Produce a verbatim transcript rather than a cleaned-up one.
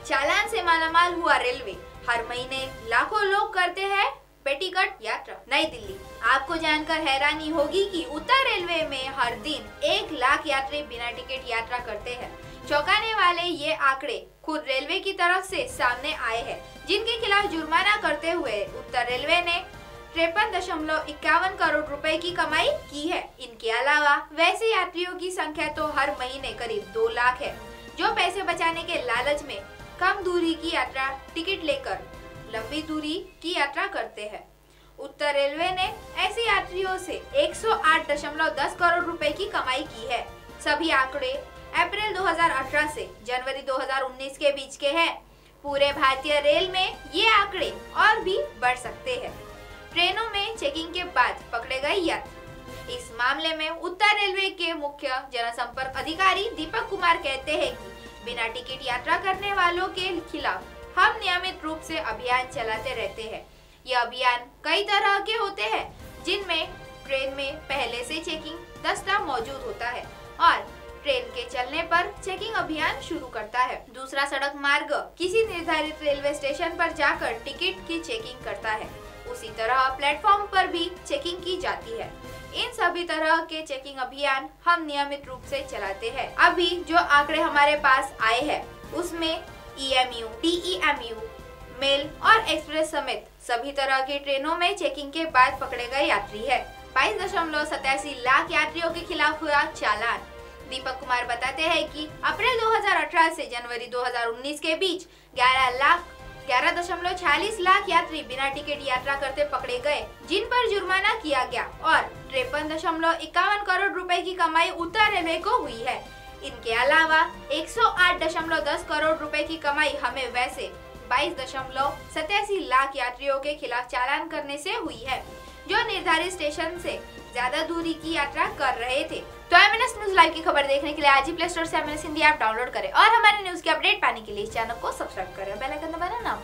चालान से मालामाल हुआ रेलवे। हर महीने लाखों लोग करते हैं पेटीकट यात्रा। नई दिल्ली। आपको जानकर हैरानी होगी कि उत्तर रेलवे में हर दिन एक लाख यात्री बिना टिकट यात्रा करते हैं। चौंकाने वाले ये आंकड़े खुद रेलवे की तरफ से सामने आए हैं, जिनके खिलाफ जुर्माना करते हुए उत्तर रेलवे ने तिरपन दशमलव इक्यावन करोड़ रुपए की कमाई की है। इनके अलावा वैसे यात्रियों की संख्या तो हर महीने करीब दो लाख है, जो पैसे बचाने के लालच में कम दूरी की यात्रा टिकट लेकर लंबी दूरी की यात्रा करते हैं। उत्तर रेलवे ने ऐसे यात्रियों से एक सौ आठ दशमलव दस करोड़ रुपए की कमाई की है। सभी आंकड़े अप्रैल दो हज़ार अठारह से जनवरी दो हज़ार उन्नीस के बीच के हैं। पूरे भारतीय रेल में ये आंकड़े और भी बढ़ सकते हैं। ट्रेनों में चेकिंग के बाद पकड़े गए यात्री। इस मामले में उत्तर रेलवे के मुख्य जनसंपर्क अधिकारी दीपक कुमार कहते हैं कि बिना टिकट यात्रा करने वालों के खिलाफ हम नियमित रूप से अभियान चलाते रहते हैं। ये अभियान कई तरह के होते हैं, जिनमें ट्रेन में पहले से चेकिंग दस्ता मौजूद होता है और ट्रेन के चलने पर चेकिंग अभियान शुरू करता है। दूसरा सड़क मार्ग किसी निर्धारित रेलवे स्टेशन पर जाकर टिकट की चेकिंग करता है। उसी तरह प्लेटफॉर्म पर भी चेकिंग की जाती है। इन सभी तरह के चेकिंग अभियान हम नियमित रूप से चलाते हैं। अभी जो आंकड़े हमारे पास आए हैं, उसमें E M U, D E M U, mail और एक्सप्रेस समेत सभी तरह की ट्रेनों में चेकिंग के बाद पकड़े गए यात्री है। बाईस दशमलव सतासी लाख यात्रियों के खिलाफ हुआ चालान। दीपक कुमार बताते हैं कि अप्रैल दो हज़ार अठारह से जनवरी दो हज़ार उन्नीस के बीच ग्यारह लाख ग्यारह दशमलव छियालीस लाख यात्री बिना टिकट यात्रा करते पकड़े गए, जिन पर जुर्माना किया गया और तिरपन दशमलव इक्यावन करोड़ रुपए की कमाई उत्तर रेलवे को हुई है। इनके अलावा एक सौ आठ दशमलव दस करोड़ रुपए की कमाई हमें वैसे बाईस दशमलव सतासी लाख यात्रियों के खिलाफ चालान करने से हुई है, जो निर्धारित स्टेशन से ज्यादा दूरी की यात्रा कर रहे थे। तो M N S news live की खबर देखने के लिए आज ही प्ले स्टोर से M N S Hindi app download करें और हमारे न्यूज की अपडेट पाने के लिए इस चैनल को सब्सक्राइब करें, बेल आइकन दबाना ना